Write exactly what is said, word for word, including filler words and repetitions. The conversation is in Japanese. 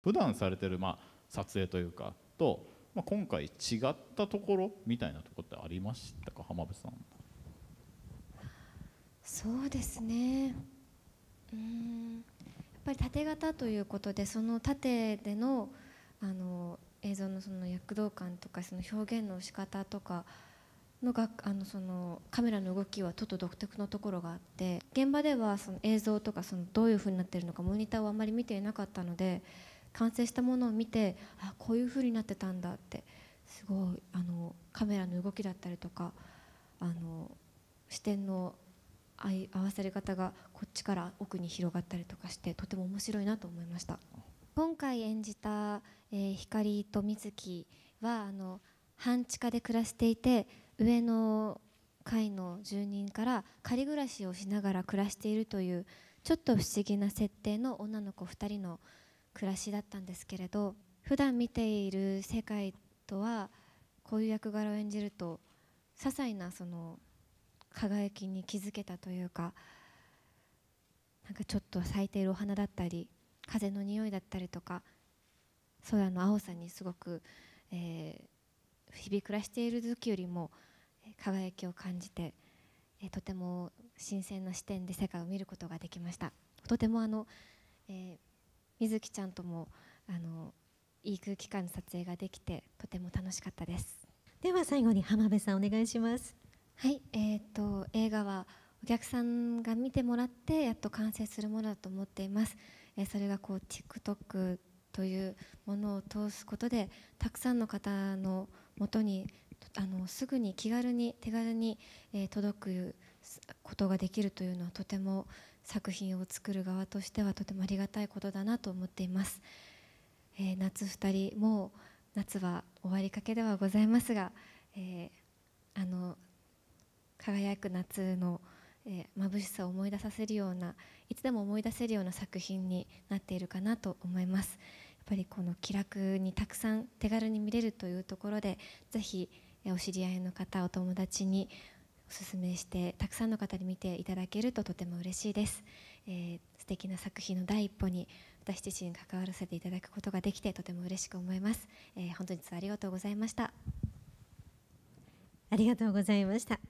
普段されてるまあ撮影というかと、まあ、今回違ったところみたいなところってありましたか、浜辺さん。 そうですね、うーんやっぱり縦型ということで、その縦でのあの映像のその躍動感とか、その表現の仕方とかのがあのそのカメラの動きはちょっと独特のところがあって、現場ではその映像とかそのどういう風になっているのかモニターをあまり見ていなかったので、完成したものを見て、あ、こういう風になってたんだって、すごいあのカメラの動きだったりとか、あの視点の合い合わせ方がこっちから奥に広がったりとかして、とても面白いなと思いました。今回演じた、えー、光と水木はあの半地下で暮らしていて、上の階の住人から仮暮らしをしながら暮らしているというちょっと不思議な設定の女の子ふたりの暮らしだったんですけれど、普段見ている世界とはこういう役柄を演じると些細なその輝きに気づけたというか、なんかちょっと咲いているお花だったり風の匂いだったりとか、空の青さにすごく、えー、日々暮らしている時よりも輝きを感じて、えー、とても新鮮な視点で世界を見ることができました。とてもあの、えー、水木ちゃんともあのいい空気感の撮影ができてとても楽しかったです。 では最後に浜辺さんお願いします。 はい、えー、と映画はお客さんが見てもらってやっと完成するものだと思っています。えー、それがこう TikTok というものを通すことでたくさんの方のもとにあのすぐに気軽に手軽に、えー、届くことができるというのは、とても作品を作る側としてはとてもありがたいことだなと思っています。えー、夏ふたり、もう夏は終わりかけではございますが、えー、あの輝く夏の、えー、眩しさを思い出させるような、いつでも思い出せるような作品になっているかなと思います。やっぱりこの気楽にたくさん手軽に見れるというところで、ぜひお知り合いの方、お友達におすすめしてたくさんの方に見ていただけるととても嬉しいです。えー、素敵な作品の第一歩に私自身関わらせていただくことができてとても嬉しく思います。えー、本日はありがとうございました。 ありがとうございました。